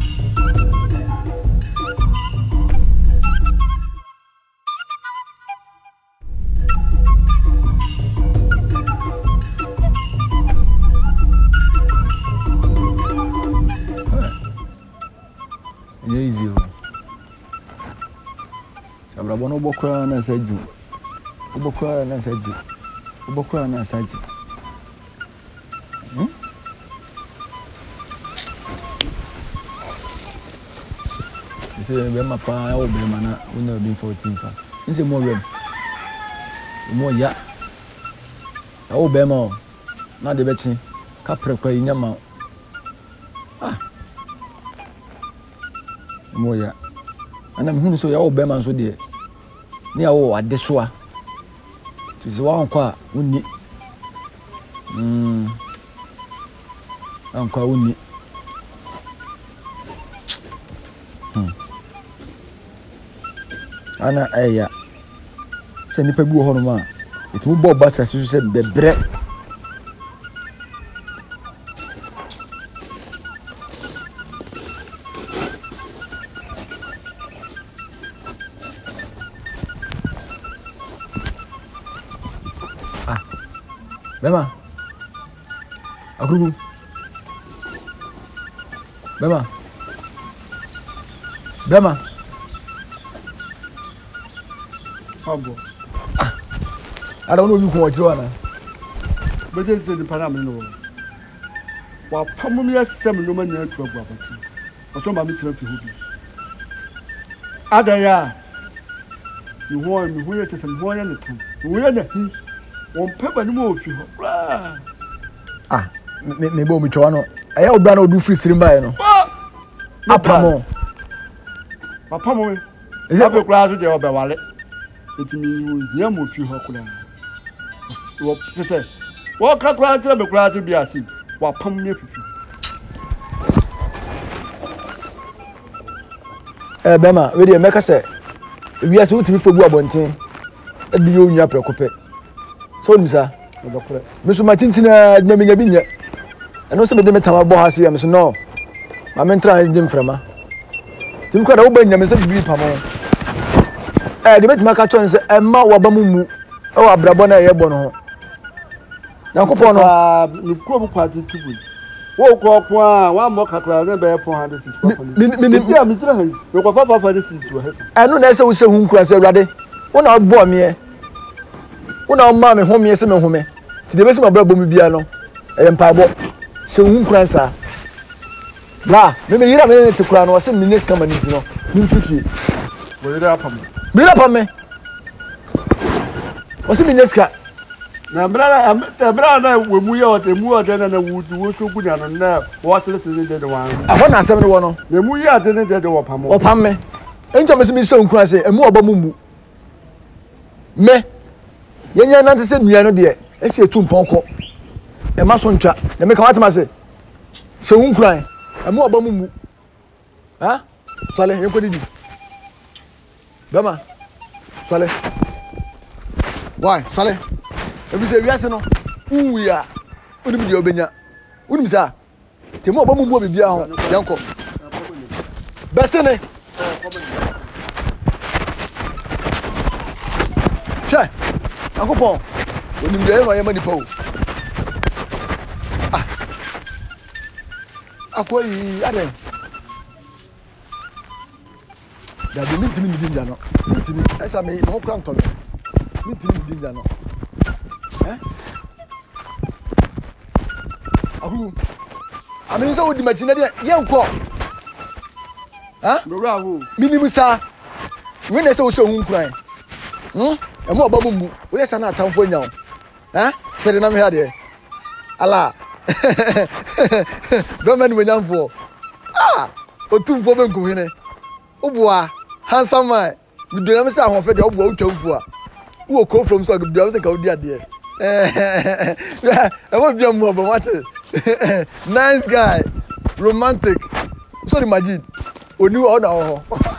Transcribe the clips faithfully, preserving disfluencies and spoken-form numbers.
Easy. Abrabono bokwa na saji. Bokwa na saji. Bokwa na saji. Hmm? Ise be mapa ya obe mana una be fourteen fa. Nse mo wem. Mo ya. Ya obe ma na de bechi. Ka prekwa nyama. Ah. Moya ana mhunu so ya wo be man so de ni ya wo ade so a tizi wa nkwa unni mm ankwa unni hmm ana aya se nipa bi wo hono ma etimu bo basa so se bebre Bema. Akurugu. Bema. Bema. Habo. Ah. I don't know you ko wajiro na. But then say the panam no. Wa pamu mi asem no ma nya atwa abati. Oso ma mi therapy ho bi. Adaya. Ni ho ni ho ye tete ni ho ye ne tan. Ni ho ye ne hi. Won peba ni mo ofi ho. Ah, me me bo mi twa no. Aya obra na odu free sirim bae no. Apamo. Apamo we. Ese be kura so de obe wale. Etimi hia mo ofi ho kura. Wo tese. Wo ka kura tire be kura so bi asi. Wa pam ni afifi. Eh bema, we dey make say. Wi ase utimi fogu abonten. E di yo nwa prekope. So nimsa. Dokore. Mesu ma chinchina na menya bi nye. Eno se be de metama bo ha se am so no. Ma men tra ndim frama. Tim kwa da wo ba nyame se bibi pamo. Eh de betima ka chon se emma wo ba mumu. E wo abrabo na ye bo no ho. Yankopon no. Ni kro bu kwa tubu. Wo ko ko a wa mo kakra na be four hundred sixty. Mi mi mi am tira he. Wo ko five hundred sixty wo he. Eno na se wo se hu nkura se awrade. Wo na bo me e. Una ma me home yese me home ti de besi ma bra bom bia no e mpa bo se hu nkran sa la me me yira me ne te kura no se me neska ma ni ti no mi fifie wo yira pam bi la pam me o se me neska na bra na bra na we mu ye o te mu o de na na wu wo so gunya no na wo se se de de wan afo na asem ne wo no na mu ye ade ne de de wo pam o pam me enjo me se me se nkran se emu oba mu mu me yenya nante se nua no de esi etu mpɔnkɔ e ma so ntwa na me ka watema se se hu nkran emu oba mu mu ha sale yenko didi bama sale why sale e bi se wiase no uwi a onim de obenya onim sa temu oba mu mu bibia ho yenko besene che akopon onim de e ma nipa o ah akoyi ade da de mintimi mi dinja no mintimi esa me mo kra ntome mintimi mi dinja no eh ahu ami so odi machine de yenko ha bro ahu minimum sa we na se wo se hu nkran hm e mo oba mumu we yesa na atamfo nya o eh sere na me ha de ala do men we nyamfo ah otumfo be nko hene oboa handsome man we do am say ahonfe de oboa utwamfo a wo ko from so do am say ka odi ade eh e mo bia mo oba what nice guy romantic so the Majid oni wa na ho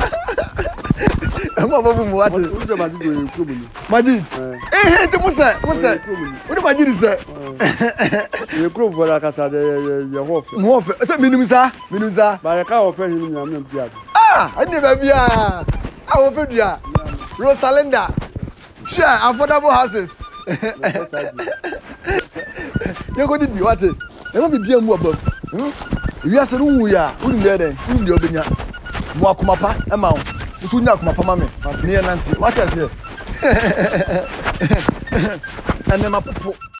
Ema babu mu wate. Uje Majid we kuro mu. Majid. Eh eh te musa, musa. Odi Majid se. You group for like I said, your hope. More of it. Minusa, Minusa. But I can't offer him. I'm not. Ah, I never be. I offered you. Rosalinda. Sure, affordable houses. You're going to do what? There won't be dear more above. You are saying, we are, wouldn't there, wouldn't you be here? Mwakumapa, amount. You should not come up, mamma. Near Nancy. What is it? And then my